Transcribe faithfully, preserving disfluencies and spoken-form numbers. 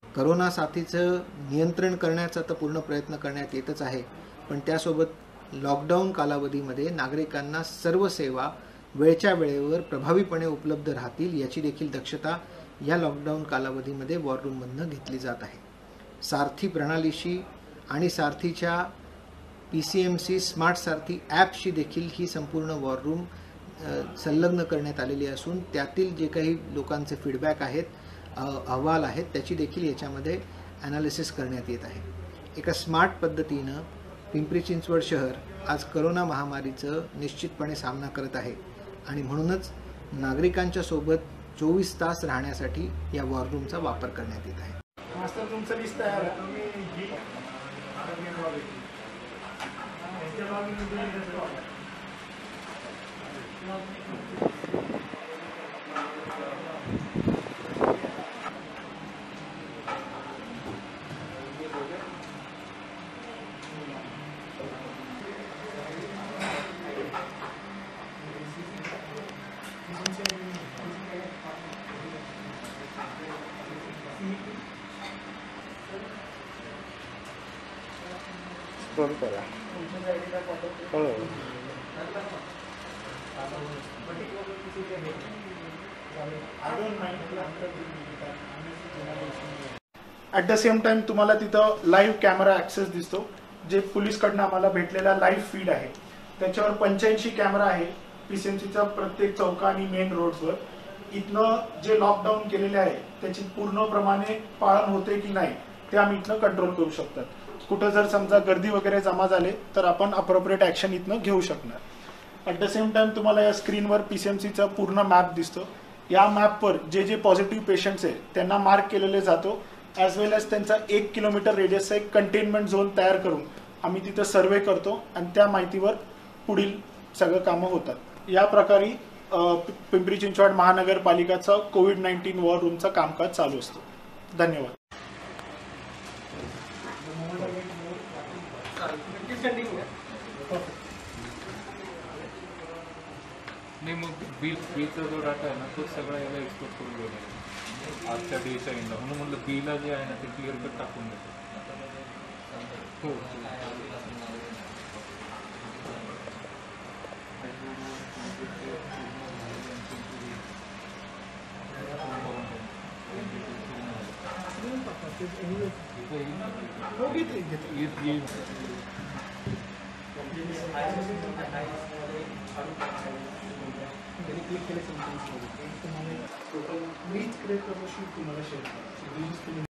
Corona साथीचं नियंत्रण करण्याचा तर पूर्ण प्रयत्न करण्यात येतच आहे, पण त्यासोबत लॉकडाऊन कालावधीमध्ये नागरिकांना सर्व सेवा वेळच्या वेळेवर प्रभावीपणे उपलब्ध राहतील याची देखील दक्षता या लॉकडाऊन कालावधीमध्ये वॉर रूममधनं घेतली जात आहे। सारथी प्रणालीशी आणि सारथीच्या P C M C smart Sarathi ॲपशी देखील ही संपूर्ण वॉर रूम संलग्न करण्यात आलेली असून त्यातील जे काही लोकांचे फीडबॅक आहेत, अहवाल आहेत, त्याची देखील याच्यामध्ये ॲनालिसिस करण्यात येत आहे। एका स्मार्ट पद्धतीनं पिंपरी चिंचवड शहर आज करोना महामारीचं निश्चितपणे सामना करत आहे आणि म्हणूनच नागरिकांच्या सोबत चोवीस तास राहण्यासाठी या वॉर रूमचा वापर करण्यात येत आहे। मास्टर तुमचं लिस्ट तयार आहे। स्क्रॉल करा। हो ॲट द सेम टाइम तुम्हाला तिथं लाईव्ह कॅमेरा ॲक्सेस दिसतो, जे पोलीसकडनं आम्हाला भेटलेला लाईव्ह फीड आहे। त्याच्यावर पंच्याऐंशी कॅमेरा आहे पीसीएमसीचा प्रत्येक चौका आणि मेन रोड्सवर। इथनं जे लॉकडाऊन केलेले आहे त्याची पूर्णप्रमाणे पालन होते की नाही ते आम्ही इथनं कंट्रोल करू शकतात। कुठं जर समजा गर्दी वगैरे जमा झाले तर आपण अप्रोप्रिएट ॲक्शन इथनं घेऊ शकणार। ॲट द सेम टाइम तुम्हाला या स्क्रीनवर पीसीएमसीचा पूर्ण मॅप दिसतो। या मॅपवर जे जे पॉझिटिव्ह पेशंट्स आहे त्यांना मार्क केलेले जातो, ॲज वेल एज त्यांचा एक किलोमीटर रेडियसचा एक कंटेनमेंट झोन तयार करून आम्ही तिथं सर्वे करतो आणि त्या माहितीवर पुढील सगळं कामं होतात। या प्रकारे पिंपरी चिंचवड महानगरपालिकाचा कोविड नाईन्टीन वॉर रूमचा कामकाज चालू असतो। धन्यवाद। नाही, मग बिल बिलचा जो डाटा आहे ना तो सगळा याला एक्सपोर्ट करून गेला आजच्या डेच्या एंडला, म्हणून म्हटलं बिला जे आहे ना ते क्लिअर कट टाकून देतो। हो क्लिक केले तुम्हाला शेअर